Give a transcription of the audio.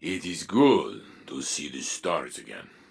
It is good to see the stars again.